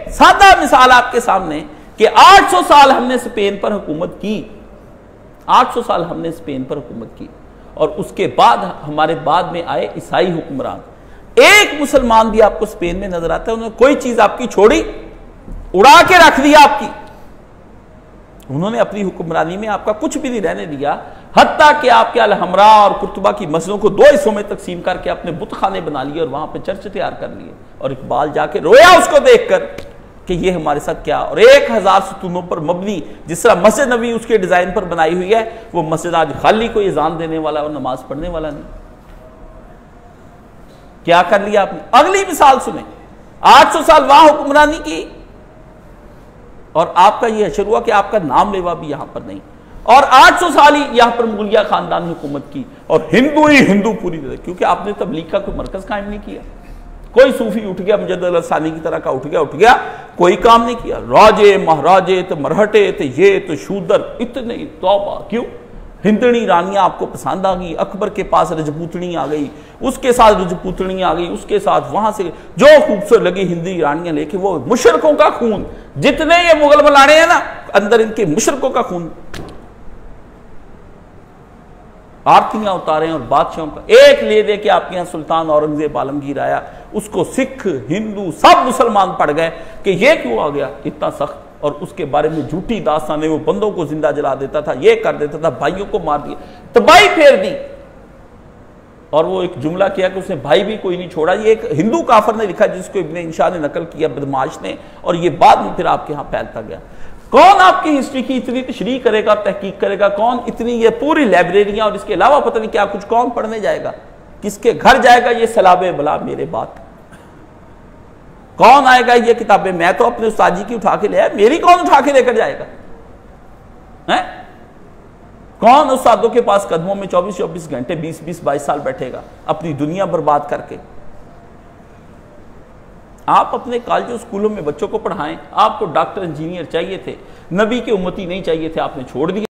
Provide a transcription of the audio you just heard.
सादा मिसाल आपके सामने कि 800 साल हमने स्पेन पर हुकूमत की, 800 साल हमने स्पेन पर हुकूमत की, और उसके बाद हमारे बाद में आए ईसाई हुक्मरान। एक मुसलमान भी आपको स्पेन में नजर आता है उन्होंने कोई चीज आपकी छोड़ी, उड़ा के रख दिया आपकी। उन्होंने अपनी हुक्मरानी में आपका कुछ भी नहीं रहने दिया, हत्ता कि आपके अल-हमरा और कुर्तुबा की मस्जिदों को 2 हिस्सों में तकसीम करके अपने बुत खाने बना लिए और वहां पे चर्च तैयार कर लिए। और इकबाल जाके रोया उसको देखकर कि ये हमारे साथ क्या। और 1000 सतूनों पर मबनी जिस तरह मस्जिद नबी उसके डिजाइन पर बनाई हुई है, वो मस्जिद आज खाली कोई अजान देने वाला और नमाज पढ़ने वाला नहीं। क्या कर लिया आपने? अगली मिसाल सुने, 800 साल वहां हुक्मरानी की और आपका यह अशर हुआ कि आपका नाम लेवा भी यहां पर नहीं, और 800 साल ही यहां पर मुगलिया खानदान ने हुकूमत की और हिंदू ही हिंदू पूरी तरह, क्योंकि आपने तबलीग का कोई मरकज कायम नहीं किया। कोई सूफी उठ गया मुजद्दिद अल-सानी की तरह का उठ गया, कोई काम नहीं किया। राजे महाराजे तो मरहटे तो ये तो शूदर इतने, तौबा, क्यों? हिंदनी रानियां आपको पसंद आ गई, अकबर के पास रजपूतनी आ गई, उसके साथ रजपूतनी आ गई, उसके साथ वहां से जो खूबसूरत लगी हिंदी रानियां लेके, वो मुशरकों का खून, जितने ये मुगल मलाने हैं ना अंदर इनके मुशरकों का खून, आरतियां उतारे और बादशाहों का एक ले दे के आपके यहां सुल्तान औरंगजेब आलमगीर आया, उसको सिख हिंदू सब मुसलमान पड़ गए कि ये क्यों आ गया इतना सख्त, और उसके बारे में झूठी दास्तानें, वो बंदों को जिंदा जला देता था, ये कर देता था, भाइयों को मार दिया, तबाही फेर दी। और वो एक जुमला किया कि उसने भाई भी कोई नहीं छोड़ा, ये एक हिंदू काफर ने लिखा जिसको इब्ने इंशा ने नकल किया बदमाश ने, और ये बाद में फिर आपके यहां फैलता गया। कौन आपकी हिस्ट्री की इतनी तशरीह करेगा, तहकीक करेगा? कौन इतनी ये पूरी लाइब्रेरियां और इसके अलावा पता नहीं क्या कुछ कौन पढ़ने जाएगा? किसके घर जाएगा ये सलाबे बला मेरे बात? कौन आएगा ये किताबें? मैं तो अपने उस्ताद जी की उठा के ले आया, मेरी कौन उठा के लेकर जाएगा? हैं? कौन उस्तादों के पास कदमों में 24-24 घंटे 20-22 साल बैठेगा अपनी दुनिया बर्बाद करके? आप अपने कॉलेजों स्कूलों में बच्चों को पढ़ाएं, आपको डॉक्टर इंजीनियर चाहिए थे, नबी के उम्मती नहीं चाहिए थे, आपने छोड़ दिया।